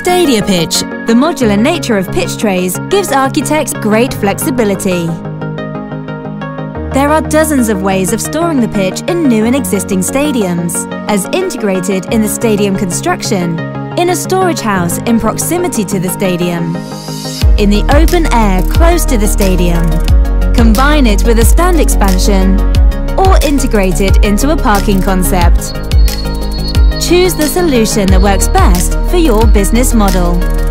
StadiaPitch, the modular nature of pitch trays gives architects great flexibility. There are dozens of ways of storing the pitch in new and existing stadiums, as integrated in the stadium construction, in a storage house in proximity to the stadium, in the open air close to the stadium, combine it with a stand expansion, or integrate it into a parking concept. Choose the solution that works best for your business model.